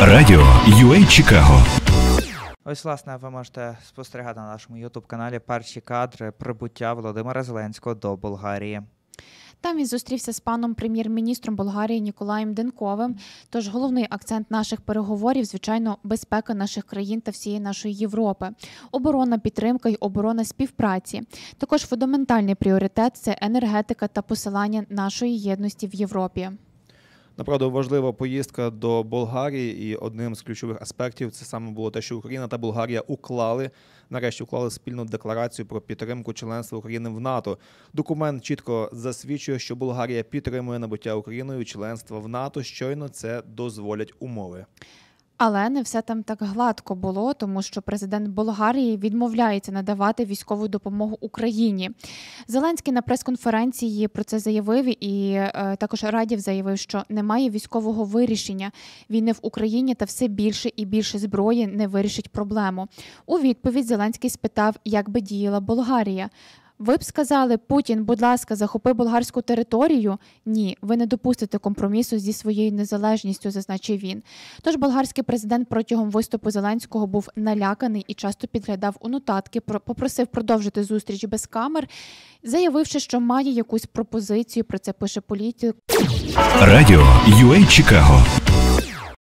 Радіо UA Чикаго. Ось, власне, ви можете спостерігати на нашому YouTube-каналі перші кадри прибуття Володимира Зеленського до Болгарії. Там він зустрівся з паном прем'єр-міністром Болгарії Ніколаєм Денковим. Тож головний акцент наших переговорів, звичайно, безпека наших країн та всієї нашої Європи. Оборонна підтримка й оборонна співпраці. Також фундаментальний пріоритет – це енергетика та посилання нашої єдності в Європі. Направду важлива поїздка до Болгарії, і одним з ключових аспектів це саме було те, що Україна та Болгарія нарешті уклали спільну декларацію про підтримку членства України в НАТО. Документ чітко засвідчує, що Болгарія підтримує набуття Україною членства в НАТО, щойно це дозволять умови. Але не все там так гладко було, тому що президент Болгарії відмовляється надавати військову допомогу Україні. Зеленський на прес-конференції про це заявив і також Радів заявив, що немає військового вирішення війни в Україні та все більше і більше зброї не вирішить проблему. У відповідь Зеленський спитав, як би діяла Болгарія. Ви б сказали, Путін, будь ласка, захопи болгарську територію? Ні, ви не допустите компромісу зі своєю незалежністю, зазначив він. Тож болгарський президент протягом виступу Зеленського був наляканий і часто підглядав у нотатки, попросив продовжити зустріч без камер, заявивши, що має якусь пропозицію, про це пише політик. Радіо UA Чикаго.